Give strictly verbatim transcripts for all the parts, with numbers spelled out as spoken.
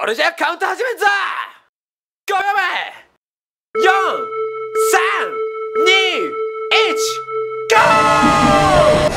れじゃカウント始めんぞ。ごびょうめ、よん、さん、に、いち、ゴー。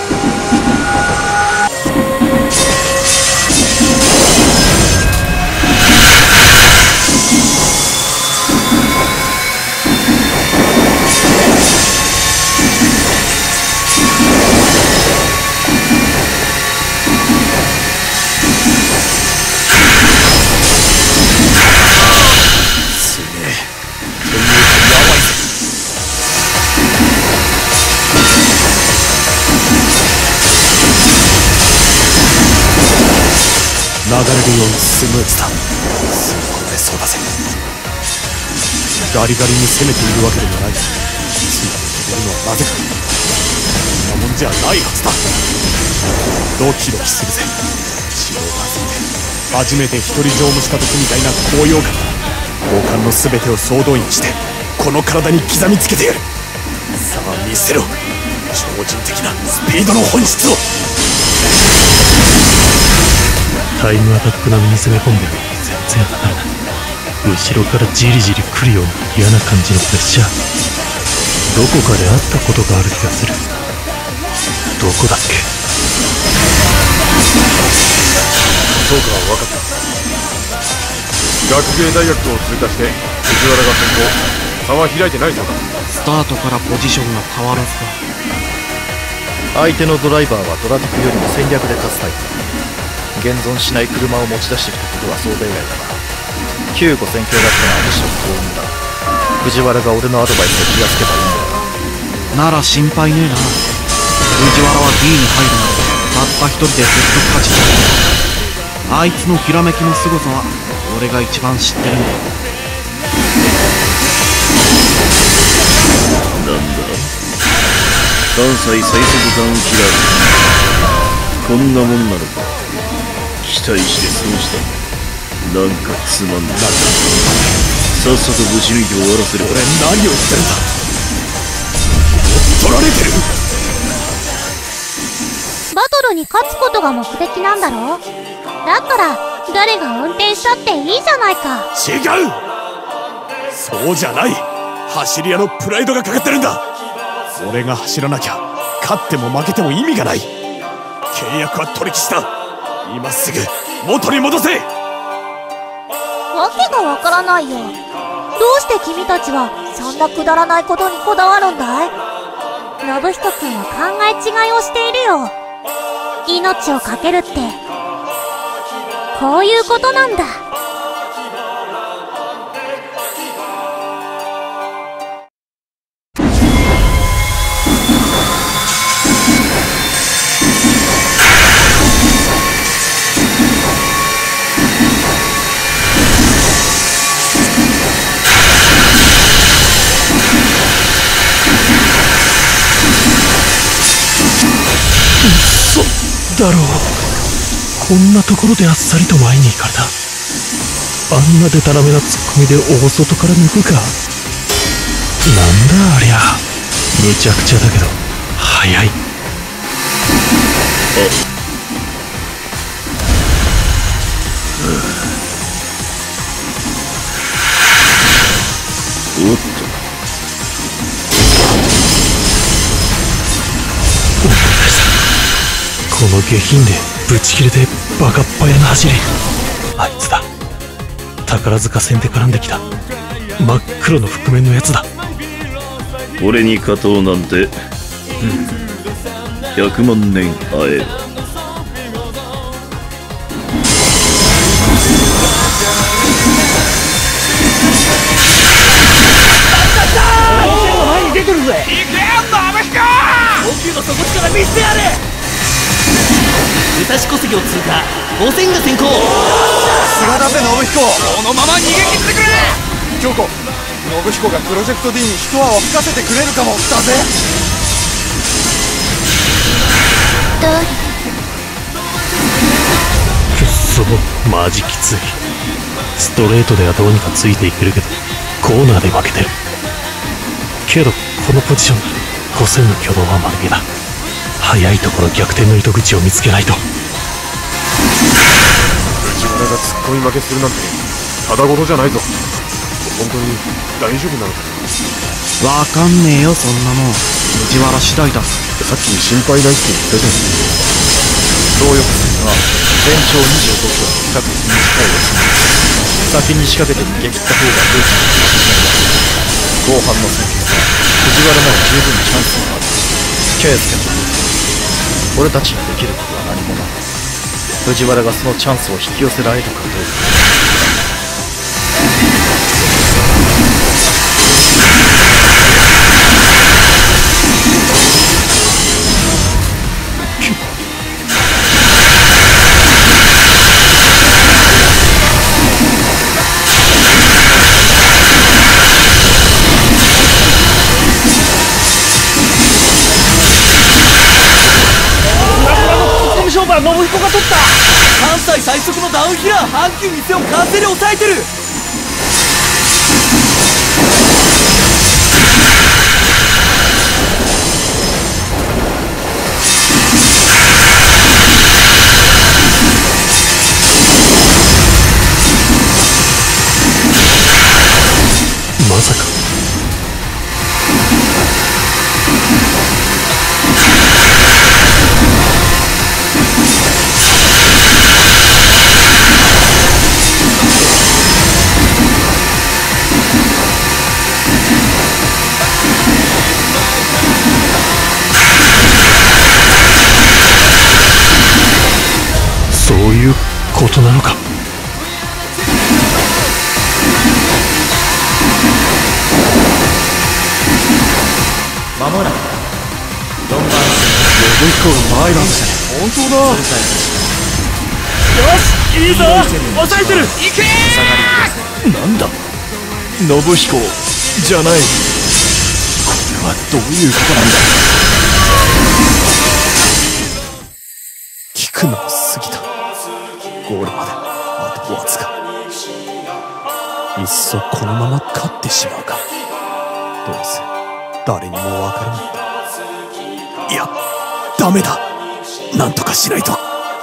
流れるようにスムーズだ。吸い込めそうだぜ。ガリガリに攻めているわけでもない。ついていけてるのはなぜか。こんなもんじゃないはずだ。ドキドキするぜ。血を混ぜて初めて一人乗務した時みたいな高揚感だ。交換の全てを総動員してこの体に刻みつけてやる。さあ見せろ、超人的なスピードの本質を。 タイムアタック並みに攻め込んでる。全然当たらない。後ろからじりじり来るような嫌な感じのプレッシャー。どこかで会ったことがある気がする。どこだっけ。 そうか、分かった。学芸大学を通過して藤原が先行。差は開いてないそうだ。 スタートからポジションが変わらずか。 相手のドライバーはドラティクよりも戦略で勝つタイプ。現存しない車を持ち出してきたことは想定外だが、救護戦況だったらむしろ幸運だ。藤原が俺のアドバイスで気がつけばいいんだよ。 なら心配ねえな。藤原は D に入るまでたった一人でずっと勝ち続けた。あいつのひらめきの凄さは俺が一番知ってるんだ。 なんだ、関西最速ダウンキラー。こんなもんなのか。期待して損した。なんかつまんない。さっさとぶち抜いて終わらせる。 俺何を言ってるんだ。取られてる。 バトルに勝つことが目的なんだろ。だったら誰が運転したっていいじゃないか。 違う、そうじゃない。走り屋のプライドがかかってるんだ。俺が走らなきゃ勝っても負けても意味がない。契約は取り消した。今すぐ元に戻せ。 わけがわからないよ。どうして君たちはそんなくだらないことにこだわるんだい。信彦君は考え違いをしているよ。命を懸けるってこういうことなんだ。 だろう。こんなところであっさりと前に行かれた。あんなデタラメなツッコミで大外から抜くか。なんだありゃ。むちゃくちゃだけど速い。 おっと、 この下品でブチ切れてバカっ早な走り。あいつだ。宝塚戦で絡んできた真っ黒の覆面のやつだ。 俺に勝とうなんて、うん、ひゃくまん年会える。 前に出てるぜ。行けよ、ナメヒカ。大きいの底力見せてやれ。武蔵小関を通過。五千が先行。 さすがだぜ信彦。 このまま逃げ切ってくれ。 京子、信彦がプロジェクト D に一泡吹かせてくれるかもだぜ。 どうりくっそマジきつい。ストレートではどうにかついていけるけどコーナーで負けてる。けどこのポジションごせんの挙動は丸見えだ。早いところ逆転の糸口を見つけないと。 藤原がツッコミ負けするなんてただごとじゃないぞ。本当に大丈夫なのか。 わかんねえよそんなの。藤原次第だ。 さっき心配ないって言ったじゃん。 東横線は全長にじゅうごキロ、比較的短いですが、先に仕掛けて逃げ切った方がルーツの後半の戦況は藤原なら十分チャンスがある。圭介の俺たちにできることは何もない。藤原がそのチャンスを引き寄せられるかどうか。 信彦が取った。関西最速のダウンヒラー阪急店を完全に抑えてる。 まさかそういうことなのか。 まもなくよんばん信彦が前だ。本当だ。 よしいいぞ、抑えてる。行けー。 なんだ信彦じゃない。これはどういうことなんだ。 聞くのも過ぎた。ゴールまであとわずか。いっそこのまま勝ってしまうか。どうせ誰にもわからないんだ。いやダメだ。なんとかしないと。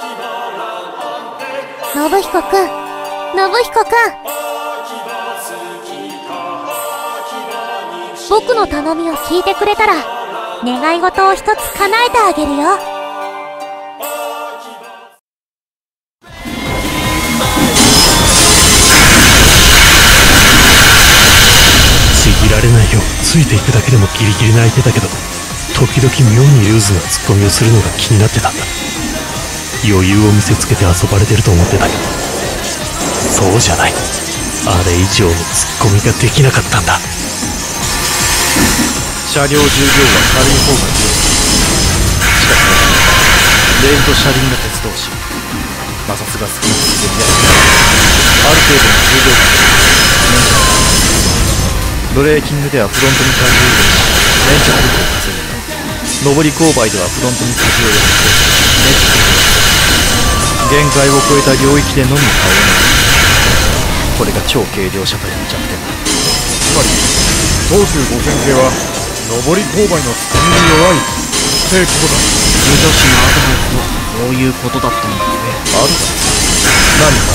信彦くん、信彦くん、僕の頼みを聞いてくれたら願い事を一つ叶えてあげるよ。 ちぎられないようついていくだけでもギリギリ泣いてたけど、時々妙にルーズなツッコミをするのが気になってたんだ。余裕を見せつけて遊ばれてると思ってたけど、そうじゃない。あれ以上のツッコミができなかったんだ。 車両重量は軽い方が強い。しかしレールと車輪の鉄同士、摩擦が少なくて全然ある程度の重量感ブレーキングではフロントに荷重を入れし粘着力を稼ぐが、上り勾配ではフロントに荷重を入れて粘着力を稼ぐ。限界を超えた領域でのみ倒れない。これが超軽量車体の弱点だ。 つまり東急ごせん系は上り勾配のツッコミに弱いってことだ。 無女子のアドバイスもこういうことだったんだね。 あるか何か。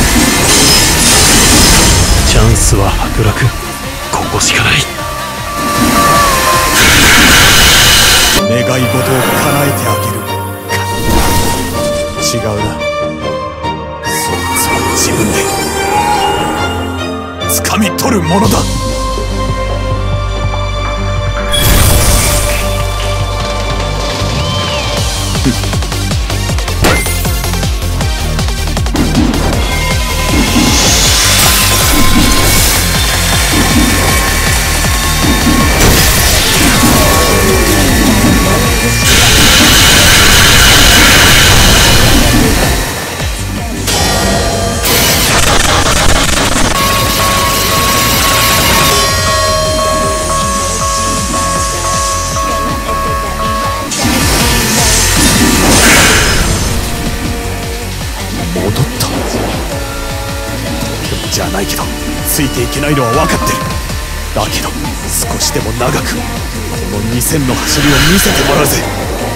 チャンスは剥落。ここしかない。 願い事を叶えてあげるか。違うな。そいつは自分で掴み取るものだ。戻った。じゃないけどついていけないのは分かってる。だけど少しでも長くこのにせんの走りを見せてもらうぜ。